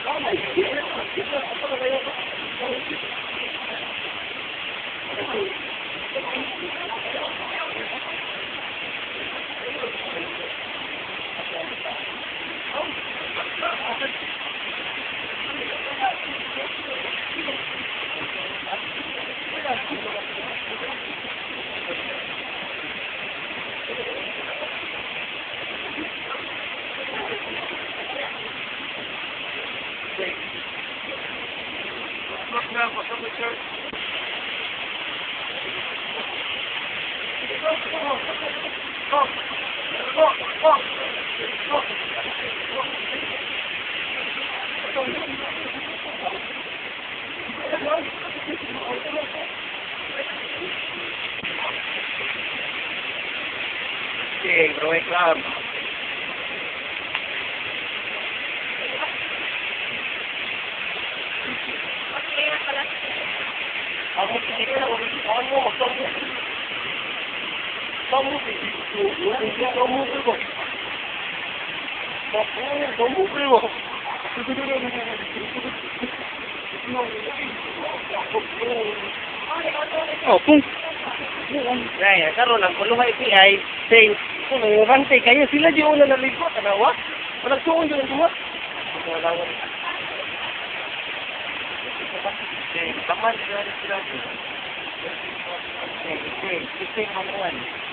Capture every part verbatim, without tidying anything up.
Okay, Roy Club. Ako sige na, ako mo, ako mo. Kamu sih, kamu primo. Kamu primo. Oh, kung Ay, karon ang kuluhay si ay say, kung rantay kayo sila di una naligo tanawa. Wala tuon yung duha. Okay, kaman sila sila. Okay, okay, okay, mamuan.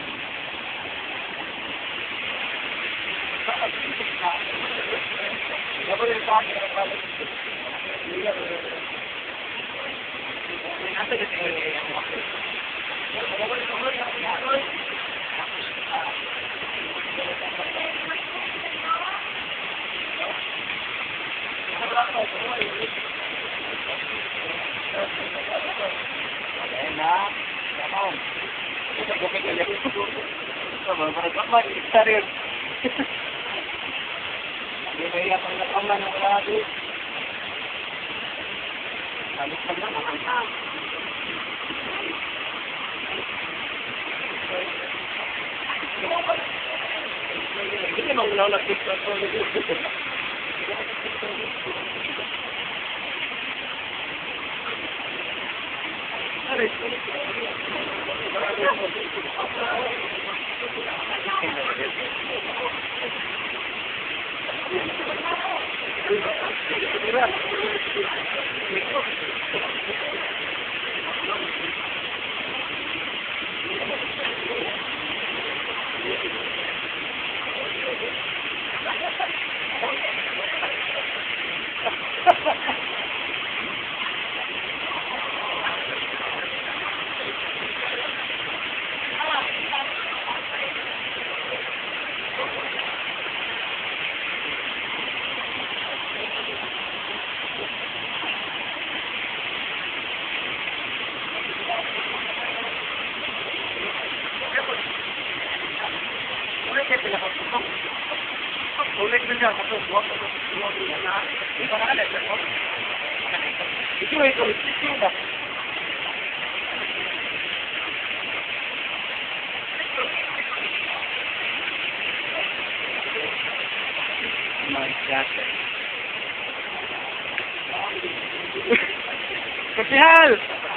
Kapihal!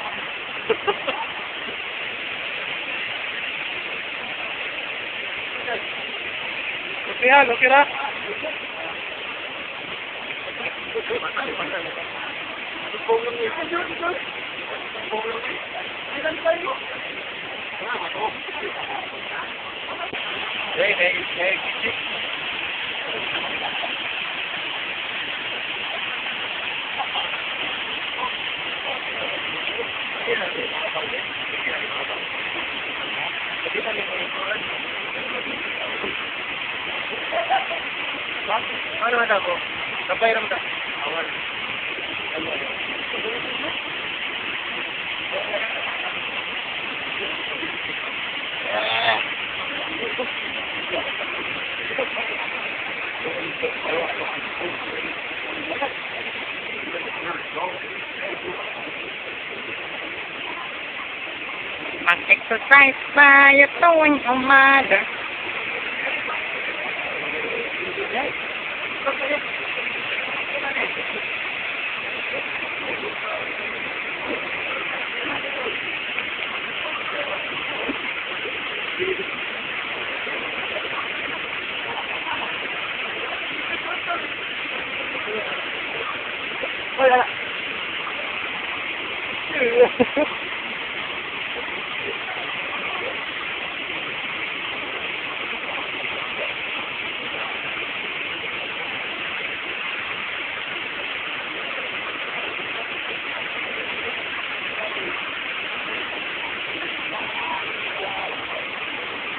Kapihal, okay na? Hey, hey, hey. Ano naman ako? Kapay naman ako. Awal. Mag-exercise tayo tuwing umaga. wala.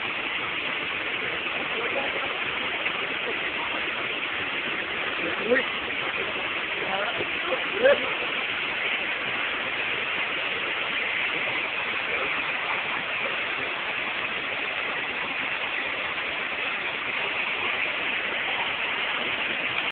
Uy.